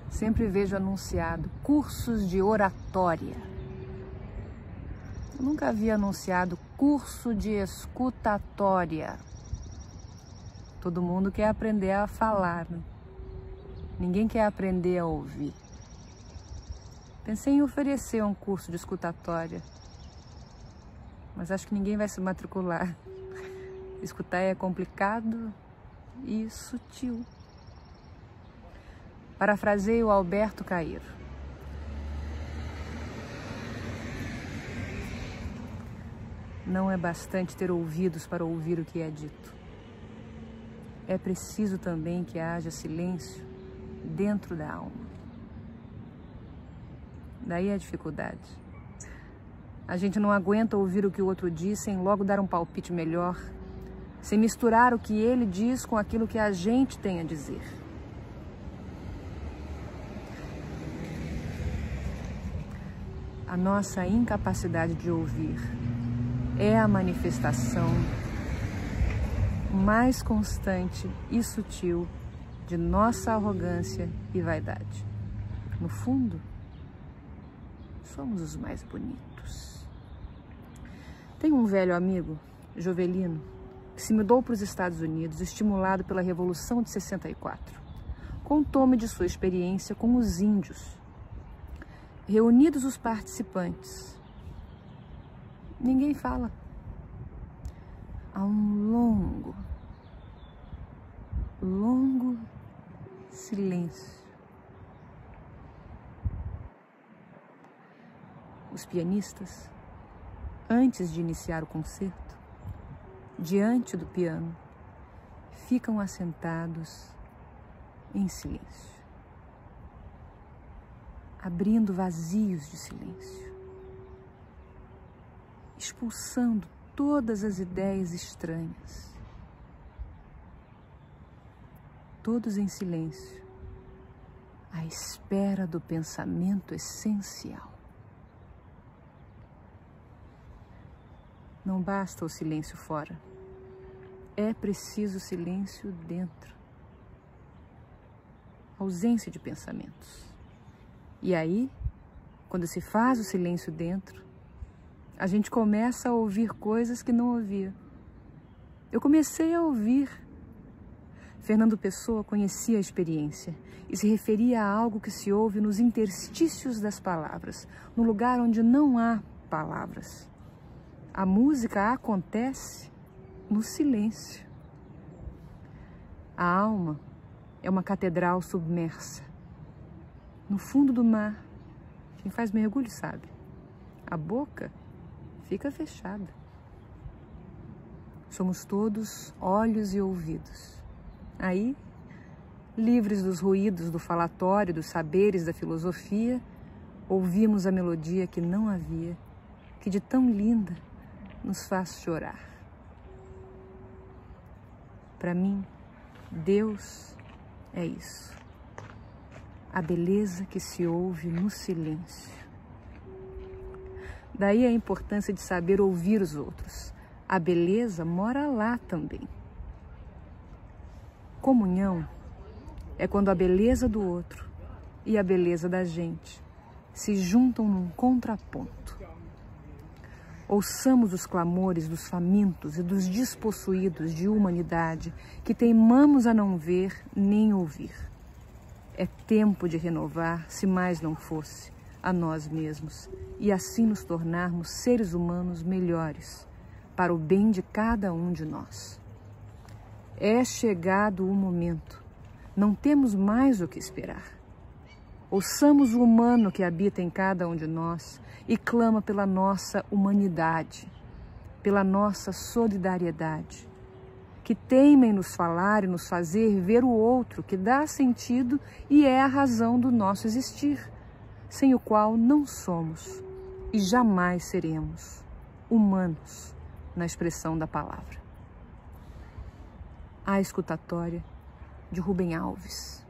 sempre vejo anunciado cursos de oratória. Eu nunca havia anunciado curso de escutatória. Todo mundo quer aprender a falar, né? Ninguém quer aprender a ouvir. Pensei em oferecer um curso de escutatória, mas acho que ninguém vai se matricular. Escutar é complicado e sutil. Parafraseio Alberto Cairo. Não é bastante ter ouvidos para ouvir o que é dito. É preciso também que haja silêncio dentro da alma. Daí a dificuldade. A gente não aguenta ouvir o que o outro diz sem logo dar um palpite melhor, sem misturar o que ele diz com aquilo que a gente tem a dizer. A nossa incapacidade de ouvir é a manifestação mais constante e sutil de nossa arrogância e vaidade. No fundo, somos os mais bonitos. Tenho um velho amigo, Jovelino, que se mudou para os Estados Unidos, estimulado pela Revolução de 64. Contou-me de sua experiência com os índios. Reunidos os participantes, ninguém fala. Há um longo silêncio. Os pianistas, antes de iniciar o concerto, diante do piano, ficam assentados em silêncio, abrindo vazios de silêncio, expulsando todas as ideias estranhas. Todos em silêncio, à espera do pensamento essencial. Não basta o silêncio fora, é preciso silêncio dentro. Ausência de pensamentos. E aí, quando se faz o silêncio dentro, a gente começa a ouvir coisas que não ouvia. Eu comecei a ouvir. Fernando Pessoa conhecia a experiência e se referia a algo que se ouve nos interstícios das palavras, no lugar onde não há palavras. A música acontece no silêncio. A alma é uma catedral submersa. No fundo do mar, quem faz mergulho sabe, a boca fica fechada. Somos todos olhos e ouvidos. Aí, livres dos ruídos do falatório, dos saberes da filosofia, ouvimos a melodia que não havia, que de tão linda nos faz chorar. Para mim, Deus é isso. A beleza que se ouve no silêncio. Daí a importância de saber ouvir os outros. A beleza mora lá também. Comunhão é quando a beleza do outro e a beleza da gente se juntam num contraponto. Ouçamos os clamores dos famintos e dos despossuídos de humanidade que teimamos a não ver nem ouvir. É tempo de renovar, se mais não fosse, a nós mesmos e assim nos tornarmos seres humanos melhores para o bem de cada um de nós. É chegado o momento, não temos mais o que esperar. Ouçamos o humano que habita em cada um de nós e clama pela nossa humanidade, pela nossa solidariedade, que teima em nos falar e nos fazer ver o outro que dá sentido e é a razão do nosso existir, sem o qual não somos e jamais seremos humanos na expressão da palavra. A Escutatória, de Rubem Alves.